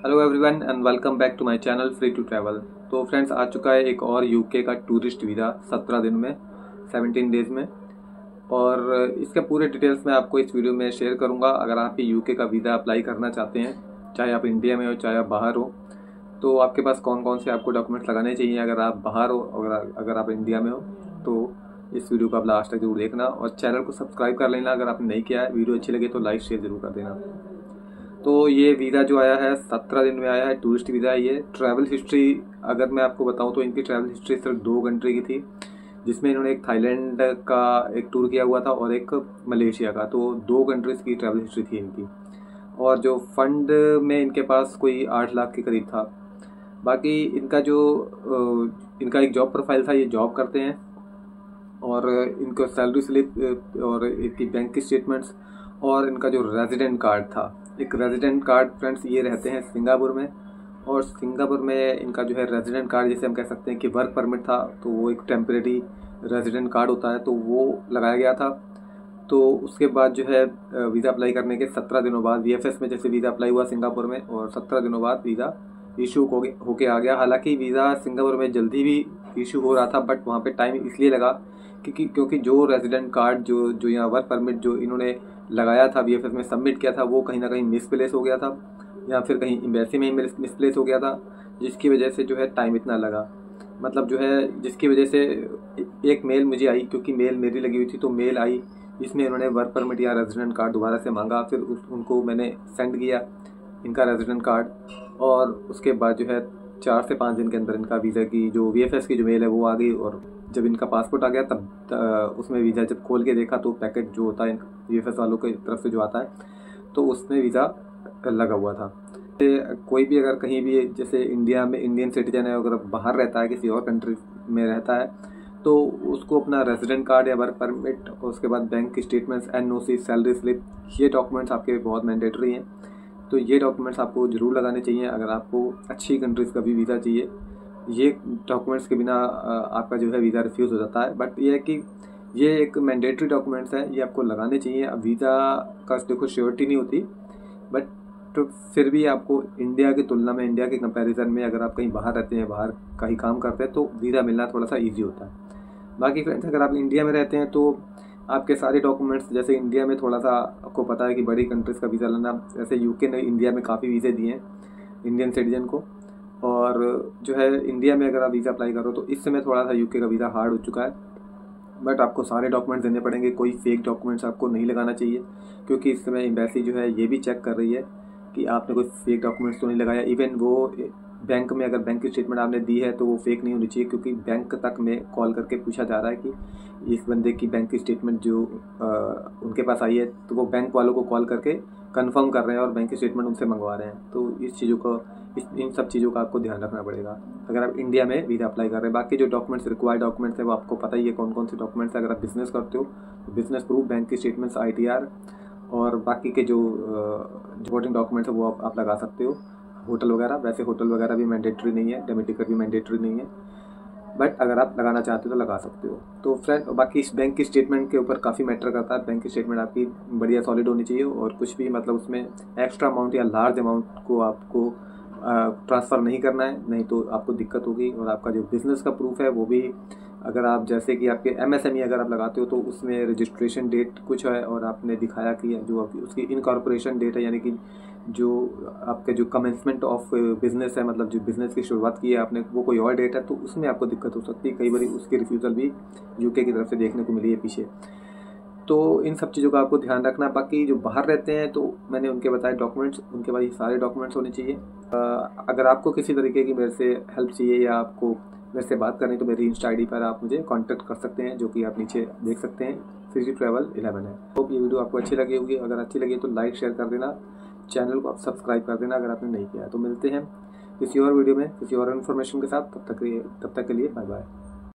Hello everyone and welcome back to my channel free to travel. तो friends, आ चुका है एक और यूके का टूरिस्ट वीज़ा 17 दिन में, 17 डेज़ में। और इसके पूरे डिटेल्स मैं आपको इस वीडियो में शेयर करूंगा। अगर आप यूके का वीज़ा अप्लाई करना चाहते हैं, चाहे आप इंडिया में हो चाहे आप बाहर हो, तो आपके पास कौन कौन से आपको डॉक्यूमेंट्स लगाने चाहिए। अगर आप बाहर हो, अगर आप इंडिया में हो, तो इस वीडियो को आप लास्ट तक जरूर देखना और चैनल को सब्सक्राइब कर लेना अगर आपने नहीं किया है। वीडियो अच्छी लगे तो लाइक शेयर जरूर कर देना। तो ये वीज़ा जो आया है 17 दिन में आया है, टूरिस्ट वीज़ा है। ये ट्रैवल हिस्ट्री अगर मैं आपको बताऊं तो इनकी ट्रैवल हिस्ट्री सिर्फ 2 कंट्री की थी, जिसमें इन्होंने एक थाईलैंड का एक टूर किया हुआ था और एक मलेशिया का। तो 2 कंट्रीज़ की ट्रैवल हिस्ट्री थी इनकी। और जो फंड में इनके पास कोई 8 लाख के करीब था। बाकी इनका एक जॉब प्रोफाइल था, ये जॉब करते हैं। और इनका सैलरी स्लिप और इनकी बैंक की स्टेटमेंट्स और इनका जो रेजिडेंट कार्ड था, एक रेजिडेंट कार्ड फ्रेंड्स ये रहते हैं सिंगापुर में। और सिंगापुर में इनका जो है रेजिडेंट कार्ड, जैसे हम कह सकते हैं कि वर्क परमिट था, तो वो एक टेम्परेरी रेजिडेंट कार्ड होता है, तो वो लगाया गया था। तो उसके बाद जो है वीज़ा अप्लाई करने के 17 दिनों बाद VFS में जैसे वीज़ा अप्लाई हुआ सिंगापुर में, और 17 दिनों बाद वीज़ा इशू होके आ गया। हालांकि वीज़ा सिंगापुर में जल्दी भी इशू हो रहा था, बट वहाँ पे टाइम इसलिए लगा क्योंकि जो रेजिडेंट कार्ड जो यहाँ वर्क परमिट जो इन्होंने लगाया था VFS में सबमिट किया था, वो कहीं ना कहीं मिसप्लेस हो गया था या फिर कहीं एम्बेसी में ही मिसप्लेस हो गया था, जिसकी वजह से जो है टाइम इतना लगा। मतलब जो है जिसकी वजह से एक मेल मुझे आई, क्योंकि मेल मेरी लगी हुई थी, तो मेल आई जिसमें उन्होंने वर्क परमिट या रेजिडेंट कार्ड दोबारा से मांगा। फिर उनको मैंने सेंड किया इनका रेजिडेंट कार्ड, और उसके बाद जो है 4 से 5 दिन के अंदर इनका वीज़ा की जो VFS की जो मेल है वो आ गई। और जब इनका पासपोर्ट आ गया तब उसमें वीज़ा जब खोल के देखा तो पैकेट जो होता है VFS वालों की तरफ से जो आता है, तो उसमें वीज़ा लगा हुआ था। कोई भी अगर कहीं भी जैसे इंडिया में इंडियन सिटीजन है, अगर बाहर रहता है किसी और कंट्री में रहता है, तो उसको अपना रेजिडेंट कार्ड या वर्क परमिट और उसके बाद बैंक की स्टेटमेंट्स, NOC, सैलरी स्लिप, ये डॉक्यूमेंट्स आपके बहुत मैंडेटरी हैं। तो ये डॉक्यूमेंट्स आपको ज़रूर लगाने चाहिए अगर आपको अच्छी कंट्रीज़ का भी वीज़ा चाहिए। ये डॉक्यूमेंट्स के बिना आपका जो है वीज़ा रिफ्यूज़ हो जाता है। बट ये है कि ये एक मैंडेटरी डॉक्यूमेंट्स है, ये आपको लगाने चाहिए। अब वीज़ा का देखो श्योरिटी नहीं होती, बट तो फिर भी आपको इंडिया की तुलना में, इंडिया के कंपैरिजन में, अगर आप कहीं बाहर रहते हैं, बाहर कहीं काम करते हैं, तो वीज़ा मिलना थोड़ा सा ईजी होता है। बाकी फ्रेंड्स, अगर आप इंडिया में रहते हैं तो आपके सारे डॉक्यूमेंट्स, जैसे इंडिया में थोड़ा सा आपको पता है कि बड़ी कंट्रीज़ का वीज़ा लेना, जैसे यूके ने इंडिया में काफ़ी वीज़े दिए हैं इंडियन सिटीजन को। और जो है इंडिया में अगर आप वीज़ा अप्लाई करो तो इस समय थोड़ा सा यूके का वीज़ा हार्ड हो चुका है, बट आपको सारे डॉक्यूमेंट्स देने पड़ेंगे। कोई फेक डॉक्यूमेंट्स आपको नहीं लगाना चाहिए, क्योंकि इस समय एम्बेसी जो है ये भी चेक कर रही है कि आपने कोई फेक डॉक्यूमेंट्स तो नहीं लगाया। इवन वो बैंक में अगर बैंक की स्टेटमेंट आपने दी है तो वो फेक नहीं होनी चाहिए, क्योंकि बैंक तक में कॉल करके पूछा जा रहा है कि इस बंदे की बैंक की स्टेटमेंट जो उनके पास आई है, तो वो बैंक वालों को कॉल करके कंफर्म कर रहे हैं और बैंक की स्टेटमेंट उनसे मंगवा रहे हैं। तो इन सब चीज़ों का आपको ध्यान रखना पड़ेगा अगर आप इंडिया में वीज़ा अप्लाई कर रहे हैं। बाकी जो डॉक्यूमेंट्स, रिक्वायर्ड डॉक्यूमेंट्स है, वो आपको पता ही है कौन कौन से डॉक्यूमेंट्स है। अगर आप बिज़नेस करते हो तो बिज़नेस प्रूफ, बैंक की स्टेटमेंट्स, ITR, और बाकी के जो इंपॉर्टेंट डॉक्यूमेंट्स है वो आप लगा सकते हो। होटल वगैरह, वैसे होटल वगैरह भी मैंडेटरी नहीं है, डेबिट टिकट भी मैंडेटरी नहीं है, बट अगर आप लगाना चाहते हो तो लगा सकते हो। तो फ्रेंड, बाकी इस बैंक की स्टेटमेंट के ऊपर काफ़ी मैटर करता है। बैंक की स्टेटमेंट आपकी बढ़िया सॉलिड होनी चाहिए, और कुछ भी मतलब उसमें एक्स्ट्रा अमाउंट या लार्ज अमाउंट को आपको ट्रांसफ़र नहीं करना है, नहीं तो आपको दिक्कत होगी। और आपका जो बिज़नेस का प्रूफ है वो भी, अगर आप जैसे कि आपके MSME अगर आप लगाते हो तो उसमें रजिस्ट्रेशन डेट कुछ है और आपने दिखाया कि जो उसकी इनकॉर्पोरेशन डेट है, यानी कि जो आपके जो कमेंसमेंट ऑफ बिज़नेस है, मतलब जो बिज़नेस की शुरुआत की है आपने, वो कोई और डेट है, तो उसमें आपको दिक्कत हो सकती है। कई बार उसकी रिफ्यूज़ल भी यूके की तरफ से देखने को मिली है पीछे। तो इन सब चीज़ों का आपको ध्यान रखना। बाकी जो बाहर रहते हैं तो मैंने उनके बताए डॉक्यूमेंट्स, उनके पास सारे डॉक्यूमेंट्स होने चाहिए। अगर आपको किसी तरीके की मेरे से हेल्प चाहिए या आपको मेरे से बात करनी, तो मेरी इंस्टा ID पर आप मुझे कांटेक्ट कर सकते हैं, जो कि आप नीचे देख सकते हैं, फ्री ट्रैवल 11 है। होप ये वीडियो आपको अच्छी लगी होगी। अगर अच्छी लगी तो लाइक शेयर कर देना, चैनल को आप सब्सक्राइब कर देना अगर आपने नहीं किया। तो मिलते हैं किसी और वीडियो में किसी और इन्फॉर्मेशन के साथ। तब तक के लिए बाय बाय।